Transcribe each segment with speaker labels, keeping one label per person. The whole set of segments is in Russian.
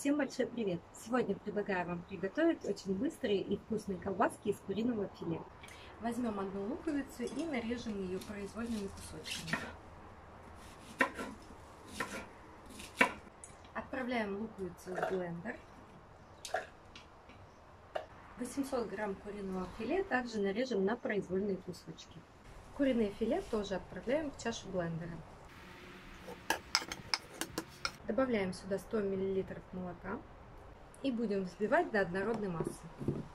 Speaker 1: Всем большой привет! Сегодня предлагаю вам приготовить очень быстрые и вкусные колбаски из куриного филе. Возьмем одну луковицу и нарежем ее произвольными кусочками. Отправляем луковицу в блендер. 800 грамм куриного филе также нарежем на произвольные кусочки. Куриное филе тоже отправляем в чашу блендера. Добавляем сюда 100 мл молока и будем взбивать до однородной массы.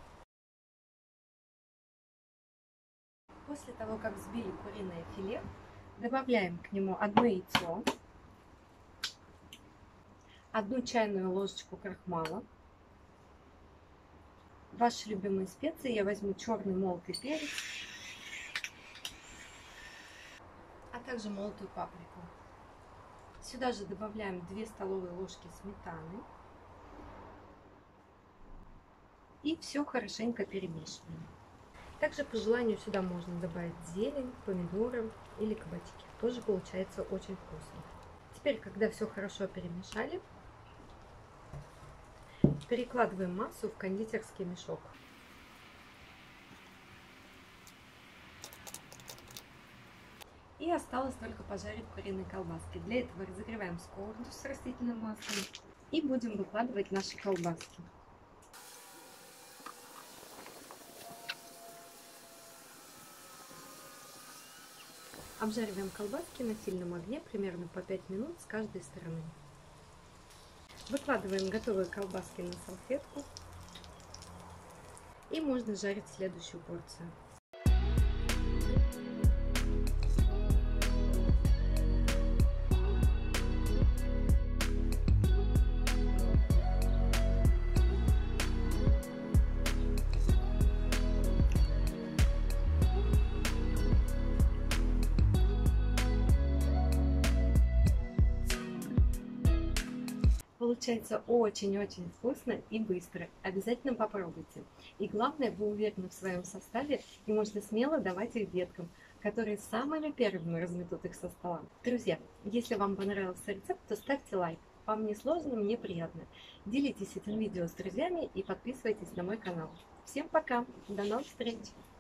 Speaker 1: После того, как взбили куриное филе, добавляем к нему одно яйцо, 1 чайную ложечку крахмала, ваши любимые специи, я возьму черный молотый перец, а также молотую паприку. Сюда же добавляем 2 столовые ложки сметаны и все хорошенько перемешиваем. Также по желанию сюда можно добавить зелень, помидоры или кабачки. Тоже получается очень вкусно. Теперь, когда все хорошо перемешали, перекладываем массу в кондитерский мешок. И осталось только пожарить куриные колбаски. Для этого разогреваем сковороду с растительным маслом и будем выкладывать наши колбаски. Обжариваем колбаски на сильном огне примерно по 5 минут с каждой стороны. Выкладываем готовые колбаски на салфетку и можно жарить следующую порцию. Получается очень-очень вкусно и быстро. Обязательно попробуйте. И главное, вы уверены в своем составе и можно смело давать их деткам, которые самыми первыми разметут их со стола. Друзья, если вам понравился рецепт, то ставьте лайк. Вам не сложно, мне приятно. Делитесь этим видео с друзьями и подписывайтесь на мой канал. Всем пока! До новых встреч!